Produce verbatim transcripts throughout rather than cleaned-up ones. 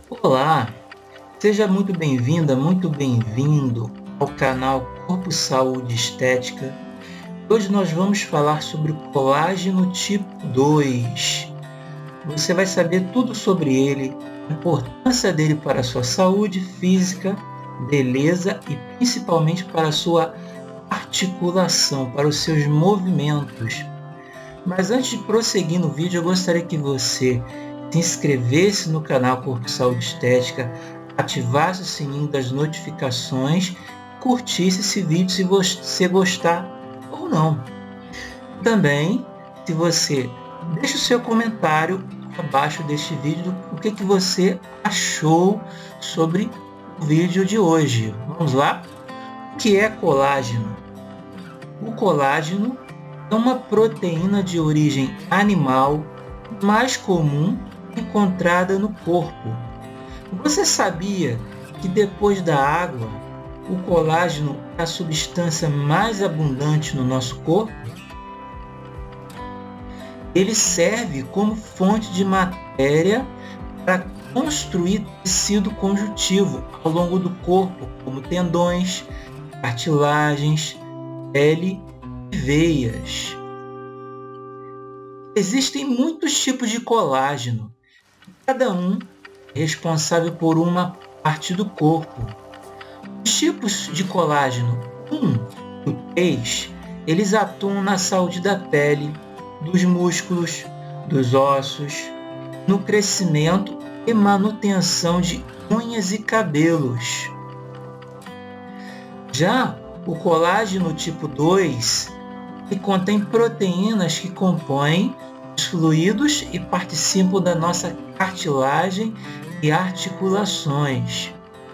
Olá, seja muito bem-vinda, muito bem-vindo ao canal Corpo Saúde Estética. Hoje nós vamos falar sobre o colágeno tipo dois. Você vai saber tudo sobre ele, a importância dele para a sua saúde física, beleza e principalmente para a sua articulação, para os seus movimentos. Mas antes de prosseguir no vídeo, eu gostaria que você se inscrevesse no canal Corpo Saúde Estética, ativasse o sininho das notificações, curtisse esse vídeo se você gostar ou não. Também, se você deixa o seu comentário abaixo deste vídeo, o que, que você achou sobre o vídeo de hoje. Vamos lá? O que é colágeno? O colágeno é uma proteína de origem animal mais comum encontrada no corpo. Você sabia que depois da água, o colágeno é a substância mais abundante no nosso corpo? Ele serve como fonte de matéria para construir tecido conjuntivo ao longo do corpo, como tendões, cartilagens, pele e veias. Existem muitos tipos de colágeno, cada um é responsável por uma parte do corpo. Os tipos de colágeno um e três, eles atuam na saúde da pele, dos músculos, dos ossos, no crescimento e manutenção de unhas e cabelos. Já o colágeno tipo dois, que contém proteínas que compõem os fluidos e participam da nossa cartilagem e articulações.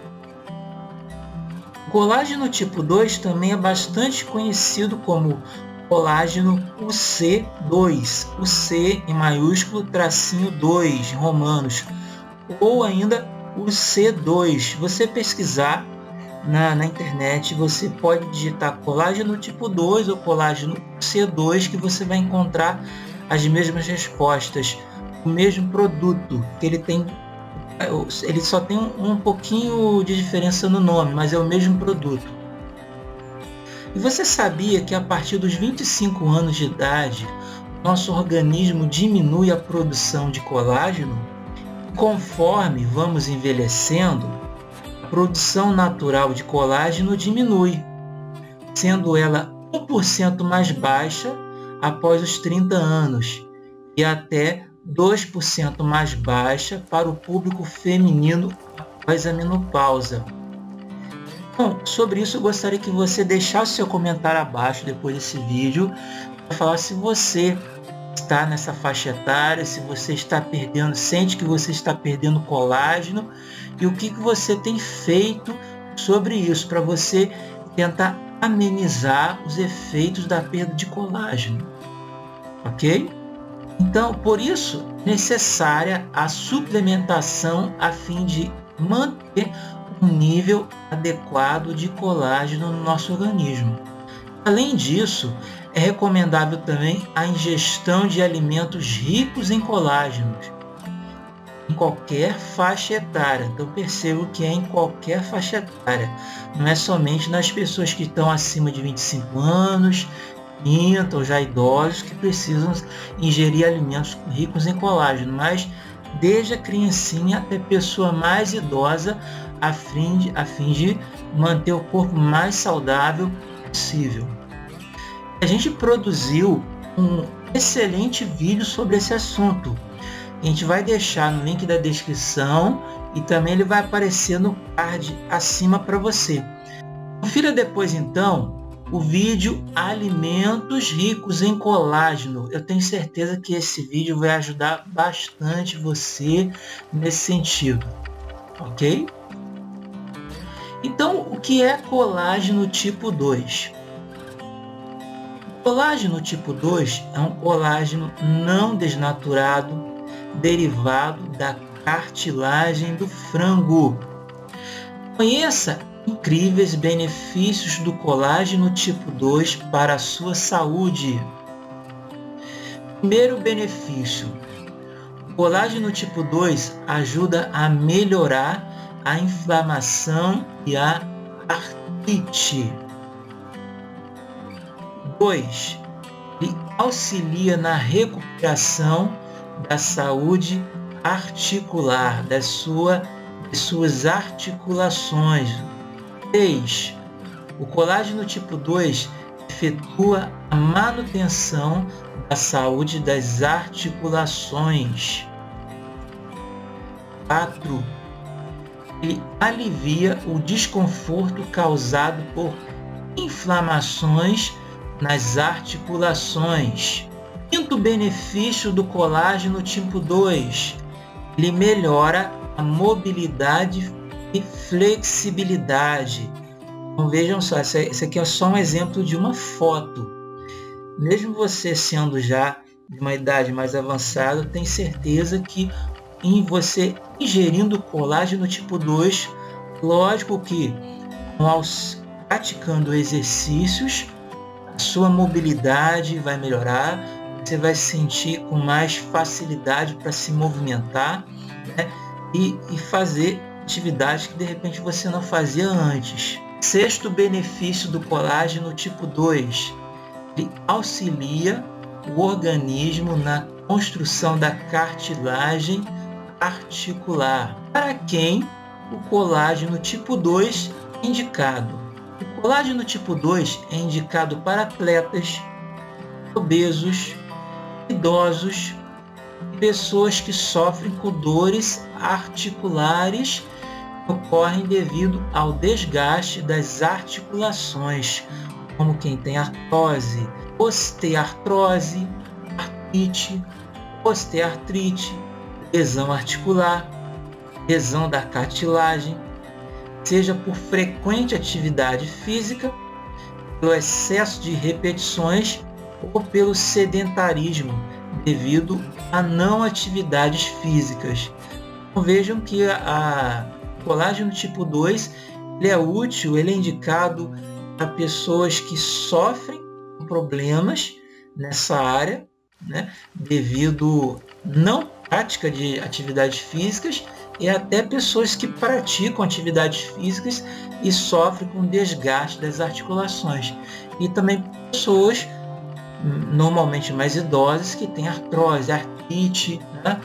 O colágeno tipo dois também é bastante conhecido como colágeno U C dois, o C em maiúsculo, tracinho dois, romanos, ou ainda o C dois. Você pesquisar Na, na internet, você pode digitar colágeno tipo dois ou colágeno C dois, que você vai encontrar as mesmas respostas, o mesmo produto, que ele tem, ele só tem um, um pouquinho de diferença no nome, mas é o mesmo produto. E você sabia que a partir dos vinte e cinco anos de idade, nosso organismo diminui a produção de colágeno? Conforme vamos envelhecendo, a produção natural de colágeno diminui, sendo ela um por cento mais baixa após os trinta anos e até dois por cento mais baixa para o público feminino após a menopausa. Bom, sobre isso eu gostaria que você deixasse seu comentário abaixo depois desse vídeo para falar se você está nessa faixa etária, se você está perdendo, sente que você está perdendo colágeno e o que, que você tem feito sobre isso para você tentar amenizar os efeitos da perda de colágeno, ok? Então, por isso, necessária a suplementação a fim de manter um nível adequado de colágeno no nosso organismo. Além disso, é recomendável também a ingestão de alimentos ricos em colágeno, em qualquer faixa etária. Então percebo que é em qualquer faixa etária, não é somente nas pessoas que estão acima de vinte e cinco anos, trinta ou já idosos, que precisam ingerir alimentos ricos em colágeno, mas desde a criancinha até a pessoa mais idosa, a fim de, a fim de manter o corpo mais saudável possível. A gente produziu um excelente vídeo sobre esse assunto. A gente vai deixar no link da descrição e também ele vai aparecer no card acima para você. Confira depois então o vídeo Alimentos Ricos em Colágeno. Eu tenho certeza que esse vídeo vai ajudar bastante você nesse sentido, ok? Então, o que é colágeno tipo dois? O colágeno tipo dois é um colágeno não desnaturado, derivado da cartilagem do frango. Conheça incríveis benefícios do colágeno tipo dois para a sua saúde. Primeiro benefício: o Colágeno tipo dois ajuda a melhorar a inflamação e a artrite. dois. Ele auxilia na recuperação da saúde articular, da sua, de suas articulações. três. O colágeno tipo dois efetua a manutenção da saúde das articulações. quatro. Ele alivia o desconforto causado por inflamações nas articulações. Quinto benefício do colágeno tipo dois, ele melhora a mobilidade e flexibilidade. Então vejam só, esse aqui é só um exemplo de uma foto. Mesmo você sendo já de uma idade mais avançada, tem certeza que em você ingerindo colágeno tipo dois, lógico que aos praticando exercícios, a sua mobilidade vai melhorar, você vai se sentir com mais facilidade para se movimentar, né? e, e fazer atividades que de repente você não fazia antes. Sexto benefício do colágeno tipo dois, ele auxilia o organismo na construção da cartilagem articular. Para quem o colágeno tipo dois é indicado? O colágeno tipo dois é indicado para atletas, obesos, idosos e pessoas que sofrem com dores articulares que ocorrem devido ao desgaste das articulações, como quem tem artrose, osteoartrose, artrite, osteoartrite, lesão articular, lesão da cartilagem, seja por frequente atividade física, pelo excesso de repetições ou pelo sedentarismo devido a não atividades físicas. Então, vejam que a, a colágeno tipo dois ele é útil, ele é indicado a pessoas que sofrem problemas nessa área, né, devido não prática de atividades físicas, e até pessoas que praticam atividades físicas e sofrem com desgaste das articulações. E também pessoas normalmente mais idosas que têm artrose, artrite, né?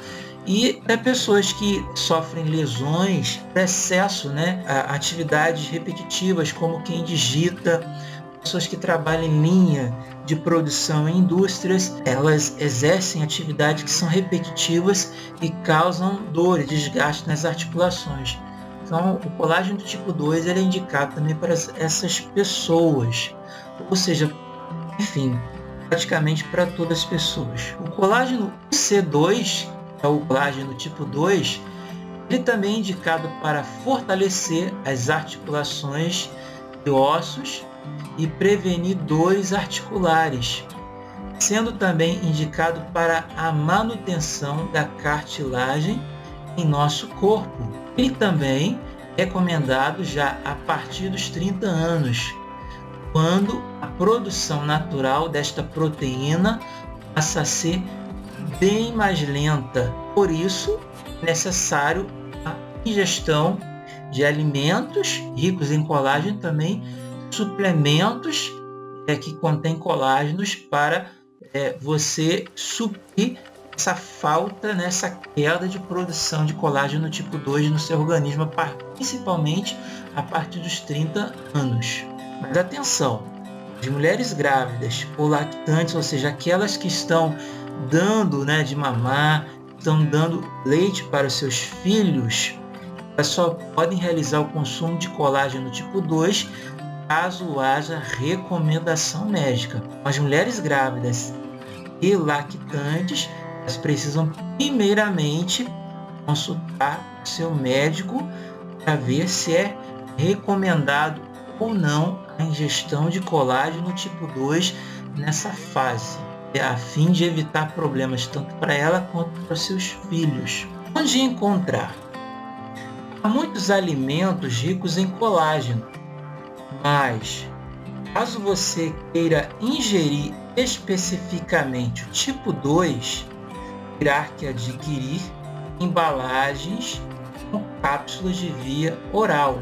E até pessoas que sofrem lesões por excesso, né? Atividades repetitivas, como quem digita, pessoas que trabalham em linha de produção em indústrias, elas exercem atividades que são repetitivas e causam dor e desgaste nas articulações. Então, o colágeno do tipo dois ele é indicado também para essas pessoas, ou seja, enfim, praticamente para todas as pessoas. O colágeno C dois, que é o colágeno tipo dois, ele também é indicado para fortalecer as articulações e ossos e prevenir dores articulares, sendo também indicado para a manutenção da cartilagem em nosso corpo. E também é recomendado já a partir dos trinta anos, quando a produção natural desta proteína passa a ser bem mais lenta. Por isso, é necessário a ingestão de alimentos ricos em colágeno, também suplementos é, que contêm colágenos para é, você suprir essa falta, né, essa queda de produção de colágeno tipo dois no seu organismo, principalmente a partir dos trinta anos. Mas atenção, as mulheres grávidas ou lactantes, ou seja, aquelas que estão dando, né, de mamar, estão dando leite para os seus filhos, elas só podem realizar o consumo de colágeno tipo dois caso haja recomendação médica. As mulheres grávidas e lactantes, elas precisam primeiramente consultar o seu médico para ver se é recomendado ou não a ingestão de colágeno tipo dois nessa fase, a fim de evitar problemas tanto para ela quanto para os seus filhos. Onde encontrar? Há muitos alimentos ricos em colágeno, mas caso você queira ingerir especificamente o tipo dois, terá que adquirir embalagens com cápsulas de via oral.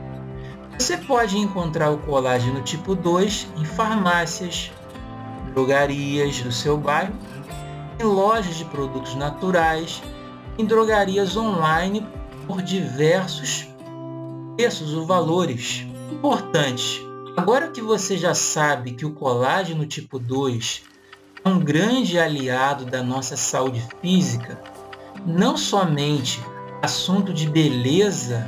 Você pode encontrar o colágeno tipo dois em farmácias, drogarias do seu bairro, em lojas de produtos naturais, em drogarias online por diversos preços ou valores. Importante, agora que você já sabe que o colágeno tipo dois é um grande aliado da nossa saúde física, não somente assunto de beleza,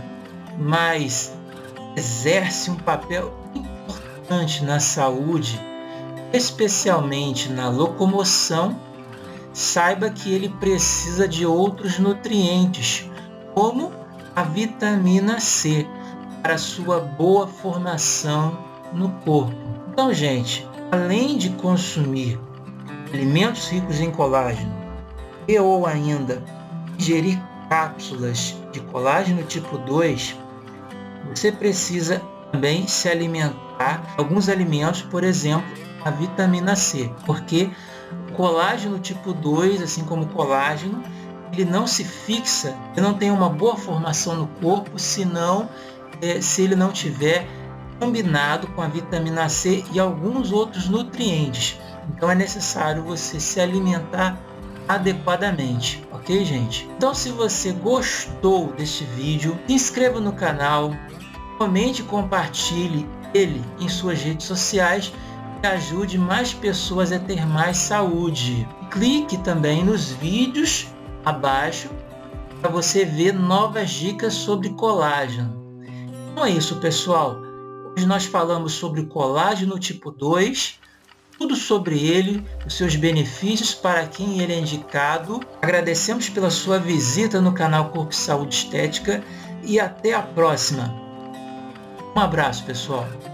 mas exerce um papel importante na saúde, especialmente na locomoção, saiba que ele precisa de outros nutrientes, como a vitamina C, para sua boa formação no corpo. Então, gente, além de consumir alimentos ricos em colágeno e ou ainda ingerir cápsulas de colágeno tipo dois, você precisa também se alimentar de alguns alimentos, por exemplo, a vitamina C, porque o colágeno tipo dois, assim como o colágeno, ele não se fixa, ele não tem uma boa formação no corpo, senão, é, se ele não tiver combinado com a vitamina C e alguns outros nutrientes. Então é necessário você se alimentar adequadamente, ok, gente? Então, se você gostou deste vídeo, se inscreva no canal, comente e compartilhe ele em suas redes sociais e ajude mais pessoas a ter mais saúde. Clique também nos vídeos abaixo para você ver novas dicas sobre colágeno. Então é isso, pessoal. Hoje nós falamos sobre o colágeno tipo dois, tudo sobre ele, os seus benefícios, para quem ele é indicado. Agradecemos pela sua visita no canal Corpo e Saúde Estética e até a próxima. Um abraço, pessoal.